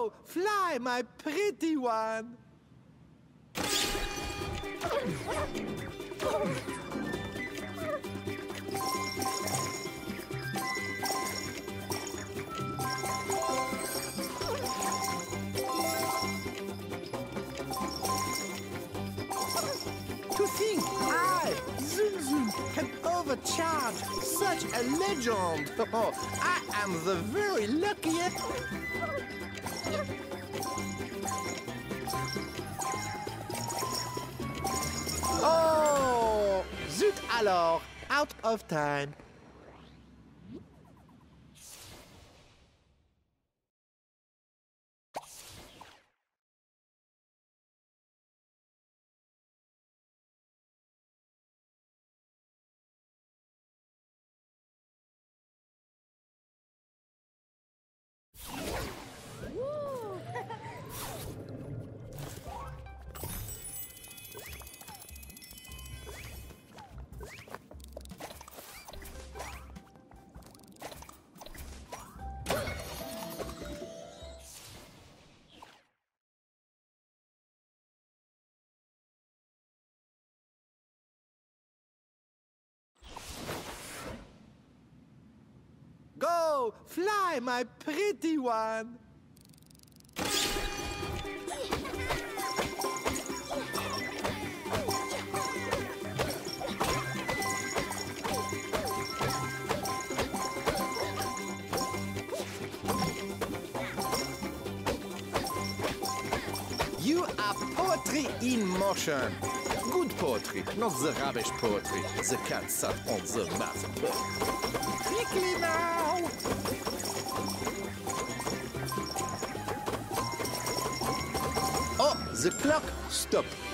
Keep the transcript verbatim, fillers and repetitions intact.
Go, fly, my pretty one. To think I, Zoom Zoom, can overcharge such a legend. Oh, I am the very luckiest. Oh, zut alors, out of time. Go, fly, my pretty one. You are poetry in motion. Good poetry, not the rubbish poetry. The cat sat on the mat. Quickly now! Oh, the clock stopped.